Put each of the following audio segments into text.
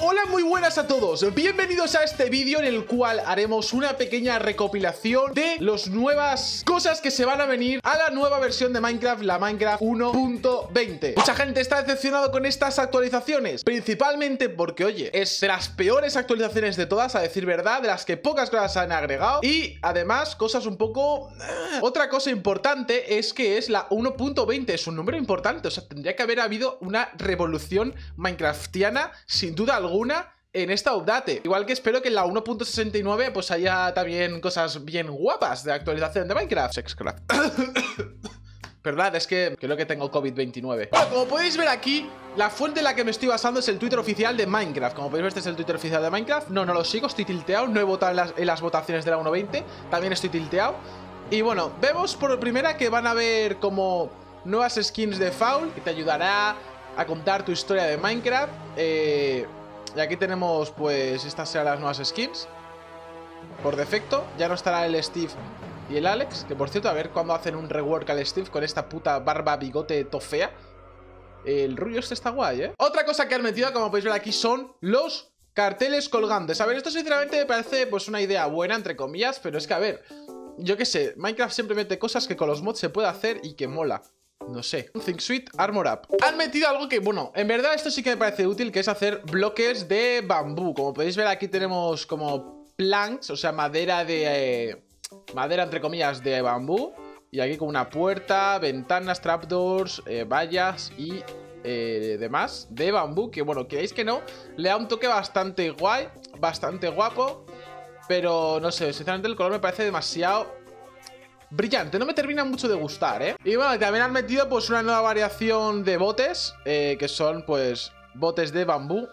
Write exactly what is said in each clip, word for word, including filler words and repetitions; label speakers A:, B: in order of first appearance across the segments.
A: Hola, muy buenas a todos, bienvenidos a este vídeo en el cual haremos una pequeña recopilación de las nuevas cosas que se van a venir a la nueva versión de Minecraft, la Minecraft uno punto veinte. Mucha gente está decepcionado con estas actualizaciones, principalmente porque, oye, es de las peores actualizaciones de todas, a decir verdad, de las que pocas cosas han agregado y además cosas un poco... Otra cosa importante es que es la uno punto veinte, es un número importante, o sea, tendría que haber habido una revolución minecraftiana sin duda alguna en esta update. Igual que espero que en la uno punto sesenta y nueve pues haya también cosas bien guapas de actualización de Minecraft. Sexcraft. Perdón, es que creo que tengo COVID veintinueve. Bueno, como podéis ver aquí, la fuente en la que me estoy basando es el Twitter oficial de Minecraft. Como podéis ver, este es el Twitter oficial de Minecraft. No, no lo sigo, estoy tilteado. No he votado en las, en las votaciones de la uno punto veinte. También estoy tilteado. Y bueno, vemos por primera que van a haber como nuevas skins de Faul, que te ayudará a contar tu historia de Minecraft. Eh... Y aquí tenemos, pues, estas serán las nuevas skins. Por defecto, ya no estará el Steve y el Alex. Que por cierto, a ver cuándo hacen un rework al Steve con esta puta barba, bigote, tofea. El rubio este está guay, ¿eh? Otra cosa que han metido, como podéis ver aquí, son los carteles colgantes. A ver, esto sinceramente me parece, pues, una idea buena, entre comillas. Pero es que, a ver, yo qué sé, Minecraft siempre mete cosas que con los mods se puede hacer y que mola. No sé. Think Sweet Armor Up. Han metido algo que, bueno, en verdad esto sí que me parece útil, que es hacer bloques de bambú. Como podéis ver, aquí tenemos como planks, o sea, madera de... Eh, madera, entre comillas, de bambú. Y aquí como una puerta, ventanas, trapdoors, eh, vallas y eh, demás de bambú. Que, bueno, queréis que no, le da un toque bastante guay, bastante guapo. Pero, no sé, sinceramente el color me parece demasiado... brillante, no me termina mucho de gustar, ¿eh? Y bueno, también han metido pues una nueva variación de botes, eh, que son pues botes de bambú.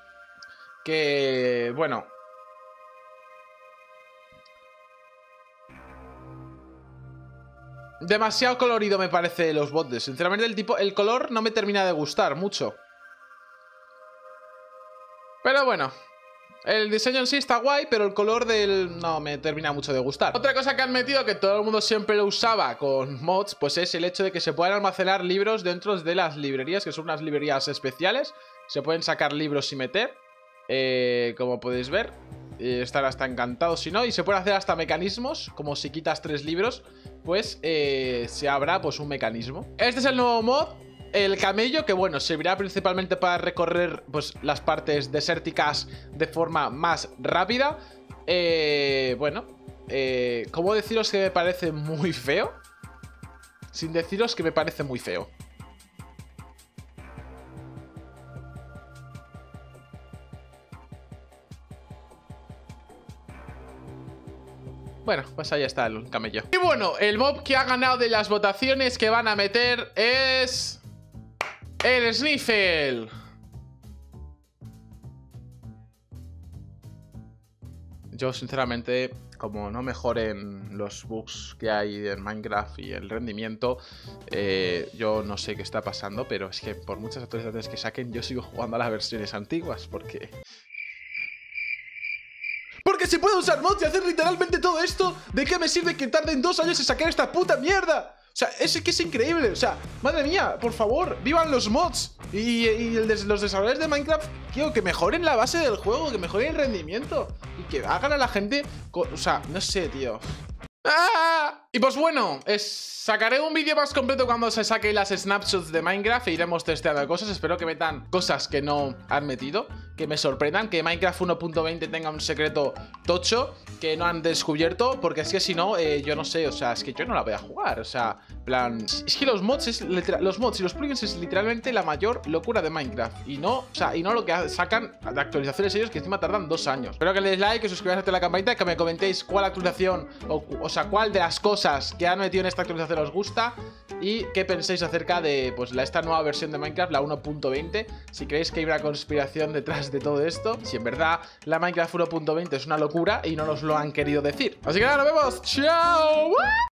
A: Que, bueno, demasiado colorido me parece los botes. Sinceramente el tipo, el color no me termina de gustar mucho. Pero bueno, el diseño en sí está guay, pero el color del... no me termina mucho de gustar. Otra cosa que han metido, que todo el mundo siempre lo usaba con mods, pues es el hecho de que se puedan almacenar libros dentro de las librerías, que son unas librerías especiales. Se pueden sacar libros y meter, eh, como podéis ver. eh, Estar hasta encantado si no. Y se pueden hacer hasta mecanismos, como si quitas tres libros, pues eh, se abra pues un mecanismo. Este es el nuevo mod, el camello, que bueno, servirá principalmente para recorrer pues las partes desérticas de forma más rápida. Eh, bueno, eh, ¿cómo deciros que me parece muy feo? Sin deciros que me parece muy feo. Bueno, pues ahí está el camello. Y bueno, el mob que ha ganado de las votaciones que van a meter es... el Sniffle. Yo sinceramente, como no mejoren los bugs que hay en Minecraft y el rendimiento, eh, yo no sé qué está pasando, pero es que por muchas actualizaciones que saquen, yo sigo jugando a las versiones antiguas, porque... Porque se puede usar mods y hacer literalmente todo esto. ¿De qué me sirve que tarden dos años en sacar esta puta mierda? O sea, es que es increíble. O sea, madre mía, por favor, vivan los mods. Y, y el de, los desarrolladores de Minecraft, quiero que mejoren la base del juego, que mejoren el rendimiento y que hagan a la gente... O sea, no sé, tío. ¡Ah! Y pues bueno, es, sacaré un vídeo más completo cuando se saquen las snapshots de Minecraft e iremos testeando cosas. Espero que metan cosas que no han metido, que me sorprendan, que Minecraft uno punto veinte tenga un secreto tocho que no han descubierto, porque es que si no, eh, yo no sé, o sea, es que yo no la voy a jugar, o sea, plan... Es que los mods, es, los mods y los plugins es literalmente la mayor locura de Minecraft, y no, o sea, y no lo que sacan de actualizaciones ellos, que encima tardan dos años. Espero que le deis like, que suscribáis, activéis la campanita, que me comentéis cuál actualización, o, o sea, cuál de las cosas que han metido en esta actualización os gusta y qué pensáis acerca de pues la, esta nueva versión de Minecraft, la uno punto veinte. Si creéis que hay una conspiración detrás de todo esto, si en verdad la Minecraft uno punto veinte es una locura y no nos lo han querido decir. Así que nada, nos vemos. ¡Chao!